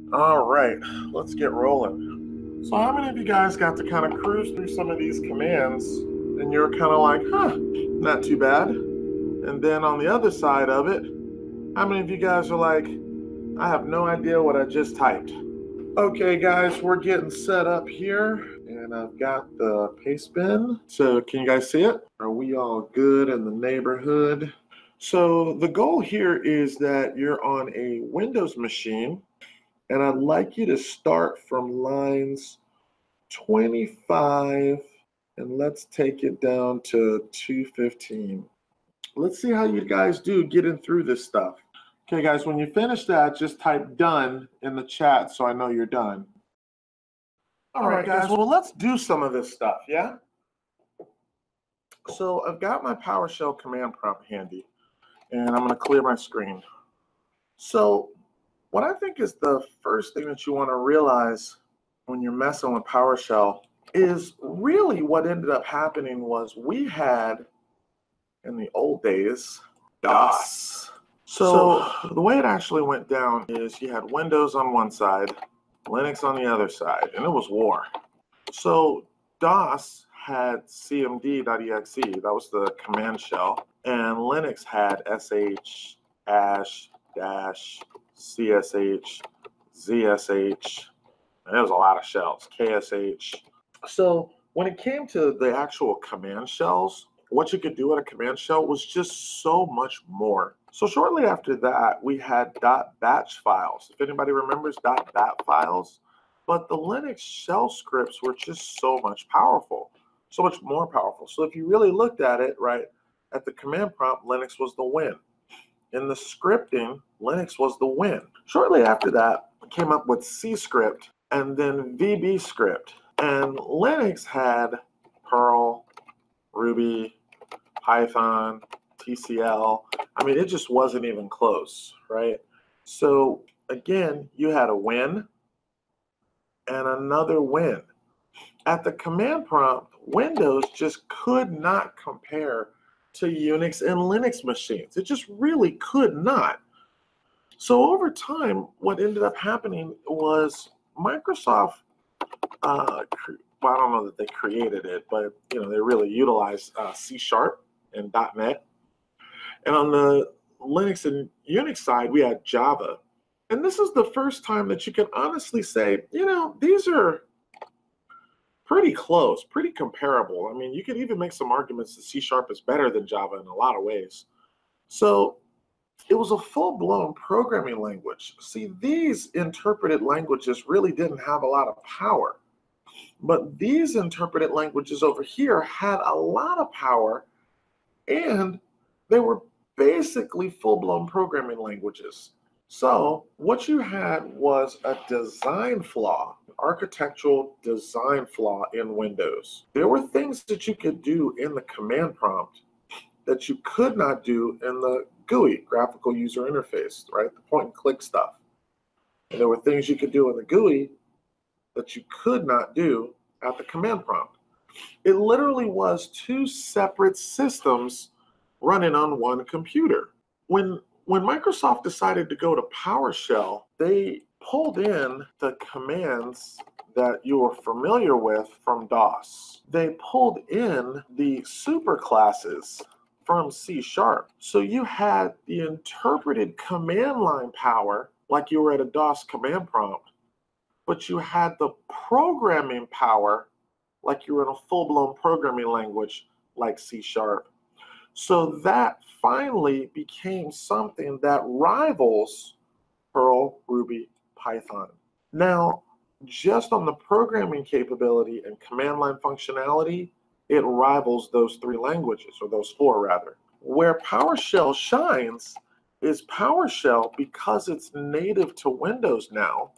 All right, let's get rolling. So how many of you guys got to kind of cruise through some of these commands and you're kind of like, not too bad? And then on the other side of it, how many of you guys are like, I have no idea what I just typed? Okay, guys, we're getting set up here and I've got the paste bin. So can you guys see it? Are we all good in the neighborhood? So the goal here is that you're on a Windows machine, and I'd like you to start from lines 25 and let's take it down to 215. Let's see how you guys do getting through this stuff. Okay, guys, when you finish that, just type done in the chat so I know you're done. All right, guys, well, let's do some of this stuff, yeah? So I've got my PowerShell command prompt handy, and I'm going to clear my screen. So what I think is the first thing that you want to realize when you're messing with PowerShell is really what ended up happening was we had, in the old days, DOS. So the way it actually went down is you had Windows on one side, Linux on the other side, and it was war. So DOS had cmd.exe, that was the command shell, and Linux had sh, ash, dash, csh, zsh, and there was a lot of shells, ksh. So when it came to the actual command shells, what you could do in a command shell was just so much more. So shortly after that, we had .batch files. If anybody remembers .bat files, but the Linux shell scripts were just so much powerful, so much more powerful. So if you really looked at it, right, at the command prompt, Linux was the win. In the scripting, Linux was the win. Shortly after that, I came up with C script and then VB script. And Linux had Perl, Ruby, Python, TCL. I mean, it just wasn't even close, right? So again, you had a win and another win. At the command prompt, Windows just could not compare to Unix and Linux machines. It just really could not. So over time, what ended up happening was Microsoft, well, I don't know that they created it, but they really utilized C# and .NET. And on the Linux and Unix side, we had Java. And this is the first time that you can honestly say, these are pretty close, pretty comparable. I mean, you could even make some arguments that C# is better than Java in a lot of ways. So it was a full-blown programming language. See, these interpreted languages really didn't have a lot of power. But these interpreted languages over here had a lot of power, and they were basically full-blown programming languages. So what you had was a design flaw, an architectural design flaw in Windows. There were things that you could do in the command prompt that you could not do in the GUI, graphical user interface, right? The point and click stuff. And there were things you could do in the GUI that you could not do at the command prompt. It literally was two separate systems running on one computer. When Microsoft decided to go to PowerShell, they pulled in the commands that you were familiar with from DOS. They pulled in the superclasses from C#. So you had the interpreted command line power like you were at a DOS command prompt, but you had the programming power like you were in a full-blown programming language like C#. So that finally became something that rivals Perl, Ruby, Python. Now, just on the programming capability and command line functionality, it rivals those three languages, or those four rather. Where PowerShell shines is PowerShell, because it's native to Windows now,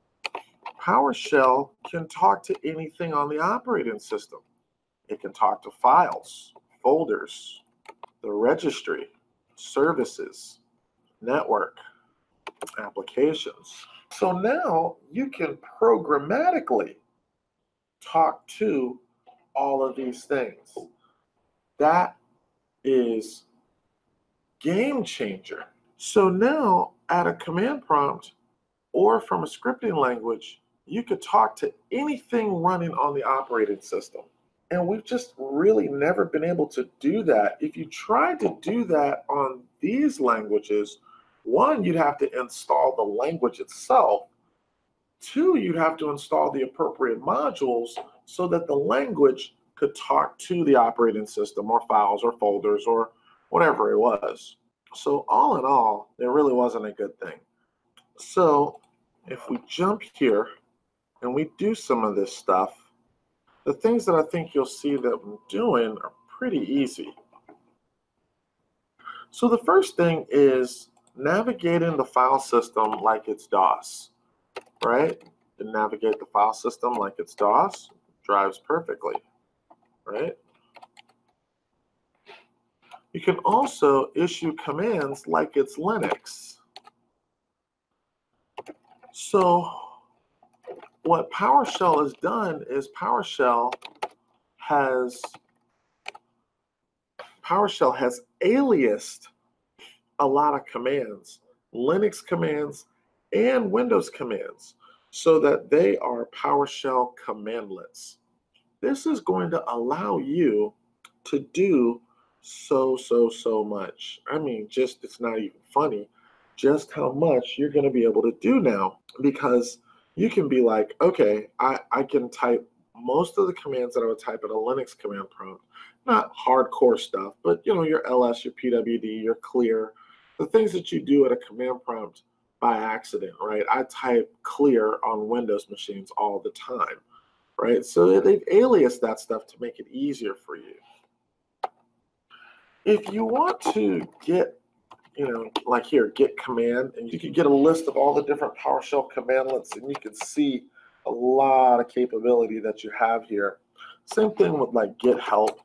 PowerShell can talk to anything on the operating system. It can talk to files, folders, the registry, services, network, applications. So now you can programmatically talk to all of these things. That is game changer. So now at a command prompt or from a scripting language, you could talk to anything running on the operating system. And we've just really never been able to do that. If you tried to do that on these languages, one, you'd have to install the language itself. Two, you'd have to install the appropriate modules so that the language could talk to the operating system or files or folders or whatever it was. So all in all, it really wasn't a good thing. So if we jump here and we do some of this stuff, the things that I think you'll see that I'm doing are pretty easy. So the first thing is navigating the file system like it's DOS, right? And navigate the file system like it's DOS drives perfectly, right? You can also issue commands like it's Linux. So what PowerShell has done is PowerShell has aliased a lot of commands, Linux commands and Windows commands, so that they are PowerShell commandlets. This is going to allow you to do so much. I mean, just it's not even funny just how much you're going to be able to do now, because you can be like, okay, I can type most of the commands that I would type in a Linux command prompt, not hardcore stuff, but you know, your ls, your pwd, your clear, the things that you do at a command prompt by accident, right? I type clear on Windows machines all the time, right? So they've aliased that stuff to make it easier for you. If you want to get, you know, like here, get command, and you can get a list of all the different PowerShell commandlets, and you can see a lot of capability that you have here. Same thing with like get help,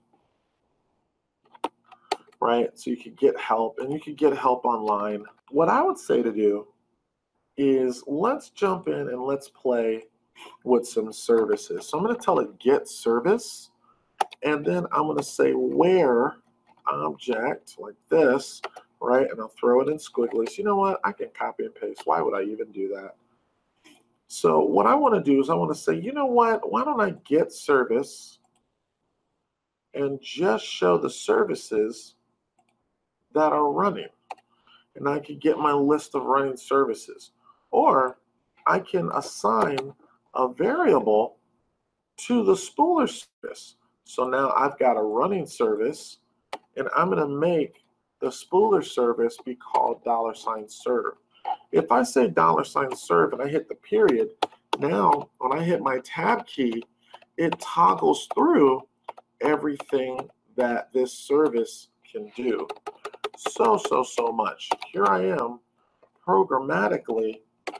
right? So you can get help, and you can get help online. What I would say to do is let's jump in and let's play with some services. So I'm going to tell it get service, and then I'm going to say where object like this, right? And I'll throw it in squigglies. You know what? I can copy and paste. Why would I even do that? So what I want to do is I want to say, you know what? Why don't I get service and just show the services that are running? And I can get my list of running services. Or I can assign a variable to the spooler service. So now I've got a running service, and I'm going to make the spooler service be called $serve. If I say $serve and I hit the period, now when I hit my tab key, it toggles through everything that this service can do. So much. Here I am programmatically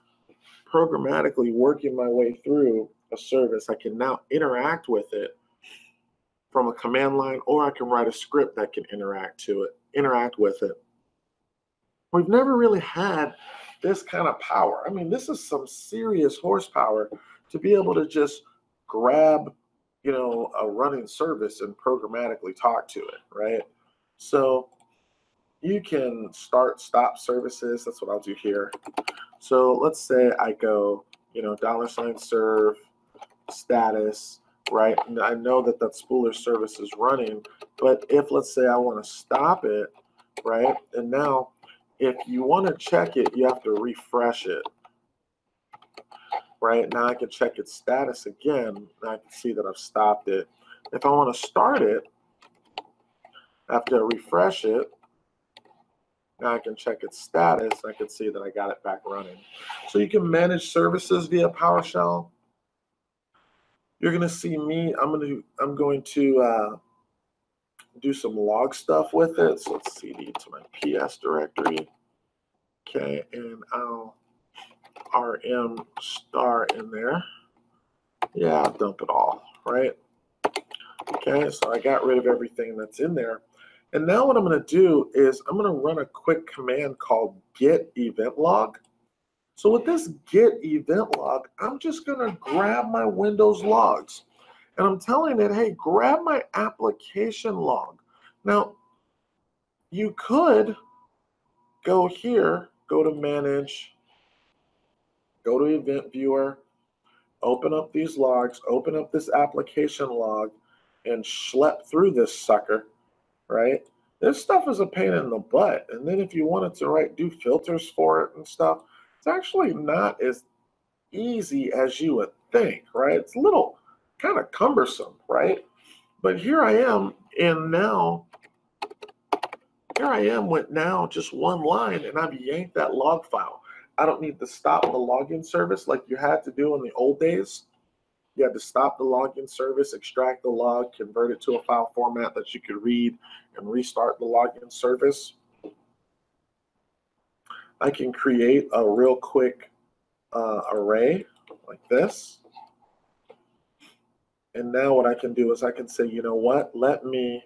working my way through a service. I can now interact with it from a command line, or I can write a script that can interact with it. We've never really had this kind of power. I mean, this is some serious horsepower to be able to just grab, you know, a running service and programmatically talk to it, right? So you can stop services. That's what I'll do here. So let's say I go, you know, $serve status, right? And I know that spooler service is running, but if let's say I want to stop it, right? And now if you want to check it, you have to refresh it, right? Now I can check its status again, and I can see that I've stopped it. If I want to start it, I have to refresh it. Now I can check its status, and I can see that I got it back running. So you can manage services via PowerShell. You're going to see me. I'm going to do some log stuff with it. So let's cd to my PS directory. Okay, and I'll rm star in there. Yeah, I'll dump it all, right? Okay, so I got rid of everything that's in there. And now what I'm going to do is I'm going to run a quick command called get event log. So with this get event log, I'm just going to grab my Windows logs. And I'm telling it, hey, grab my application log. Now, you could go here, go to manage go to Event Viewer, open up these logs, open up this application log, and schlep through this sucker, right? This stuff is a pain in the butt. And then if you wanted to do filters for it and stuff, it's actually not as easy as you would think, right? It's a little kind of cumbersome, right? But here I am, and now here I am with now just one line, and I've yanked that log file. I don't need to stop the login service like you had to do in the old days. You had to stop the login service, extract the log, convert it to a file format that you could read, and restart the login service. I can create a real quick array like this. And now what I can do is I can say, you know what, let me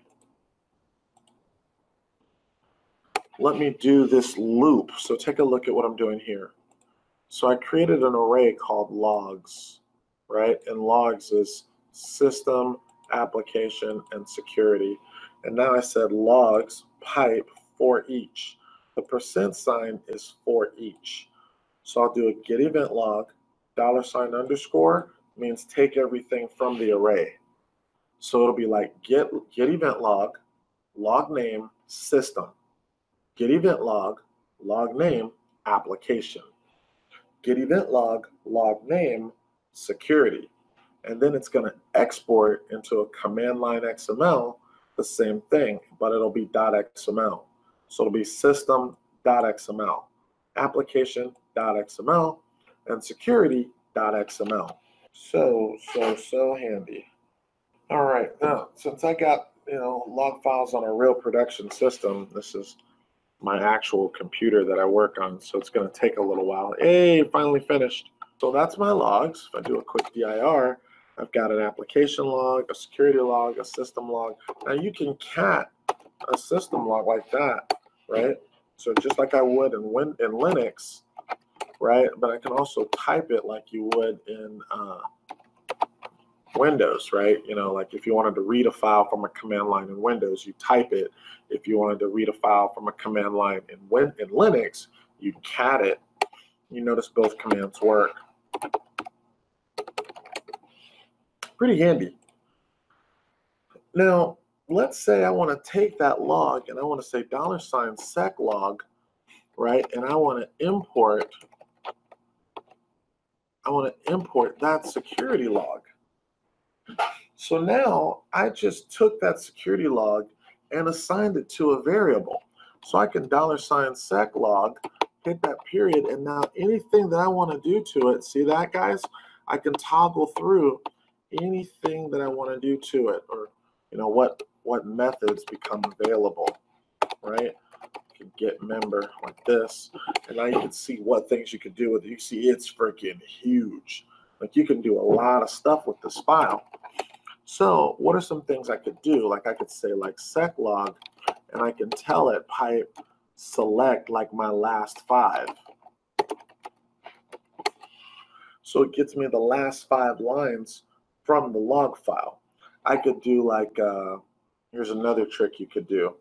do this loop. So take a look at what I'm doing here. So I created an array called logs, right? And logs is system, application, and security. And now I said logs pipe for each. The % is for each. So I'll do a get event log, $_ means take everything from the array. So it'll be like get event log, log name, system. Get event log, log name, application. Get event log, log name, security. And then it's going to export into a command line XML, the same thing, but it'll be .xml. So it'll be system.xml, application.xml, and security.xml. So handy. All right, now since I got log files on a real production system, this is my actual computer that I work on, so it's going to take a little while. Hey, finally finished. So that's my logs. If I do a quick dir, I've got an application log, a security log, a system log. Now you can cat a system log like that, right? So just like I would in Linux, right? But I can also type it like you would in Windows, right? Like if you wanted to read a file from a command line in Windows, you type it. If you wanted to read a file from a command line in Linux, you cat it. You notice both commands work. Pretty handy. Now, let's say I want to take that log and I want to say $sec log, right? And I want to import that security log. So now I just took that security log and assigned it to a variable. So I can $sec log, hit that period, and now anything that I want to do to it, see that, guys? I can toggle through anything that I want to do to it, or what methods become available, right? You can get member like this, and now you can see what things you could do with it. You see it's freaking huge. Like you can do a lot of stuff with this file. So what are some things I could do? Like I could say like sec log, and I can tell it pipe select like my last 5. So it gets me the last 5 lines from the log file. I could do like, here's another trick you could do.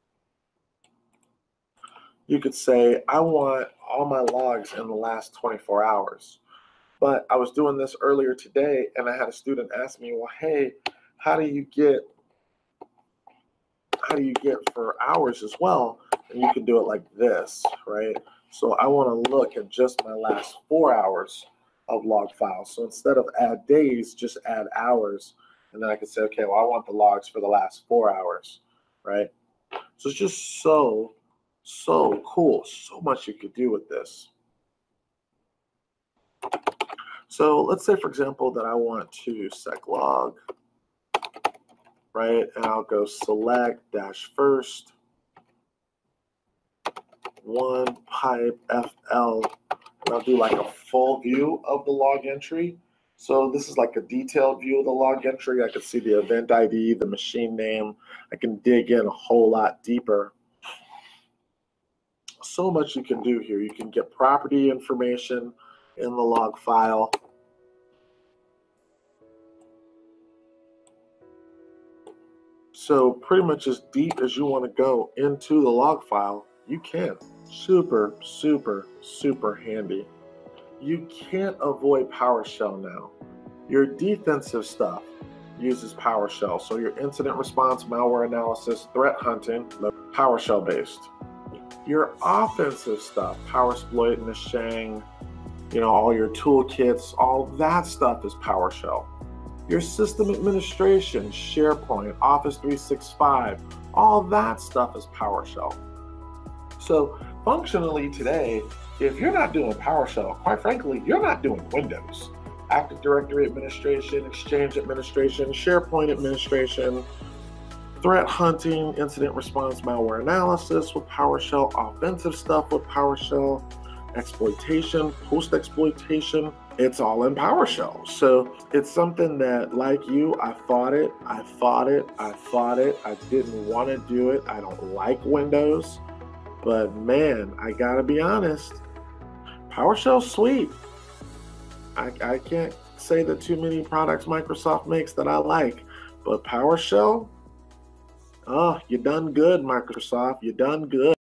You could say, I want all my logs in the last 24 hours. But I was doing this earlier today, and I had a student ask me, well, hey, how do you get for hours as well? And you can do it like this, right? So I want to look at just my last 4 hours of log files. So instead of add days, just add hours. And then I could say, okay, well, I want the logs for the last 4 hours, right? So it's just so cool. So much you could do with this. So let's say, for example, that I want to sec log, right? And I'll go select -first 1 pipe FL, and I'll do like a full view of the log entry. So this is like a detailed view of the log entry. I can see the event ID, the machine name. I can dig in a whole lot deeper. So much you can do here. You can get property information in the log file. So pretty much as deep as you want to go into the log file, you can. Super handy. you can't avoid PowerShell now. Your defensive stuff uses PowerShell. So your incident response, malware analysis, threat hunting, PowerShell based. Your offensive stuff, PowerSploit, Nashang, all your toolkits, all that stuff is PowerShell. Your system administration, SharePoint, Office 365, all that stuff is PowerShell. So functionally today, if you're not doing PowerShell, quite frankly, you're not doing Windows. Active Directory administration, Exchange administration, SharePoint administration, threat hunting, incident response, malware analysis with PowerShell, offensive stuff with PowerShell, exploitation, post-exploitation, it's all in PowerShell. So it's something that, like you, I fought it. I didn't want to do it. I don't like Windows. But man, I gotta be honest, PowerShell's sweet. I can't say that too many products Microsoft makes that I like, but PowerShell, you done good, Microsoft. You done good.